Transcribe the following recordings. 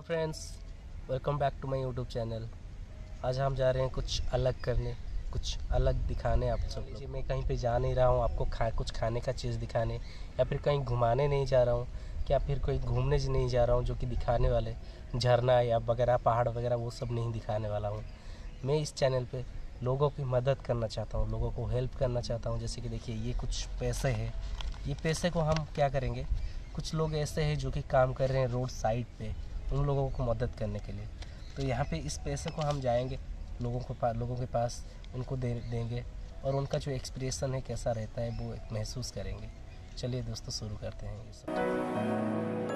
Friends, welcome back to my YouTube channel. आज हम जा रहे हैं कुछ अलग करने, कुछ अलग दिखाने आप सब लोग। मैं कहीं पे जा नहीं रहा हूँ आपको कुछ खाने का चीज़ दिखाने, या फिर कहीं घुमाने नहीं जा रहा हूँ, या फिर कोई घूमने नहीं जा रहा हूँ जो कि दिखाने वाले झरना या वगैरह पहाड़ वगैरह वो सब नहीं दिखाने वाला हूँ। मैं इस चैनल पे लोगों की मदद करना चाहता हूँ, लोगों को हेल्प करना चाहता हूँ। जैसे कि देखिए, ये कुछ पैसे हैं, ये पैसे को हम क्या करेंगे, कुछ लोग ऐसे हैं जो कि काम कर रहे हैं रोड साइड पे, उन लोगों को मदद करने के लिए। तो यहाँ पे इस पैसे को हम जाएंगे लोगों के पास, उनको देंगे और उनका जो एक्सप्रेशन है कैसा रहता है वो महसूस करेंगे। चलिए दोस्तों, शुरू करते हैं ये सब।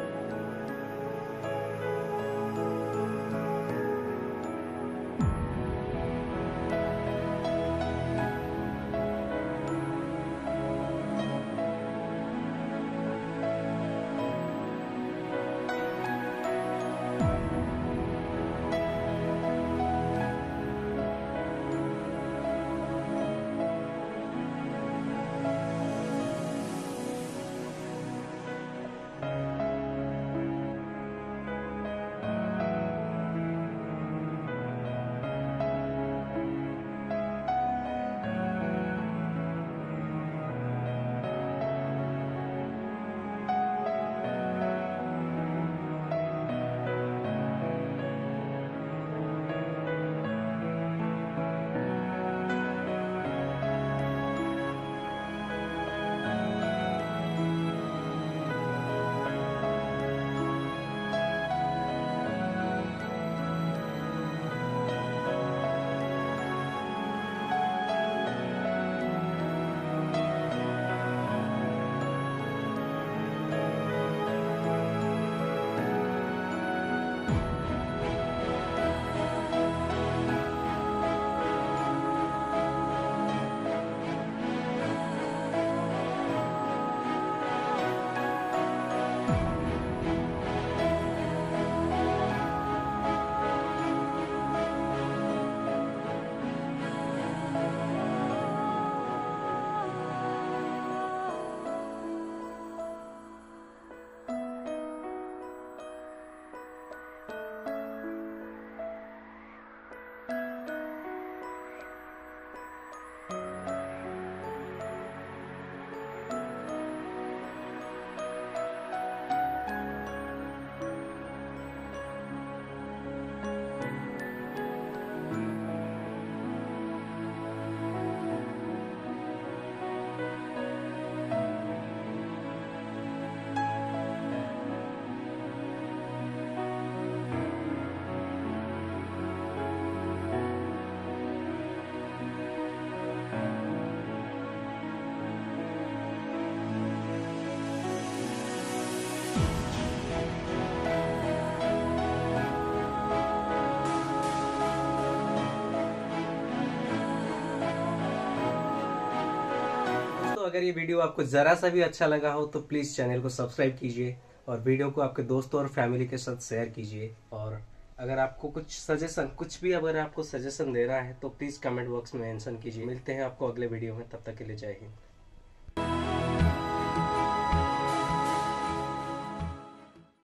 तो अगर ये वीडियो आपको जरा सा भी अच्छा लगा हो तो प्लीज चैनल को सब्सक्राइब कीजिए और वीडियो को आपके दोस्तों और फैमिली के साथ शेयर कीजिए। और अगर आपको कुछ भी अगर आपको सजेशन देना है तो प्लीज कमेंट बॉक्स में मेंशन कीजिए। मिलते हैं आपको अगले वीडियो में, तब तक के लिए जय हिंद।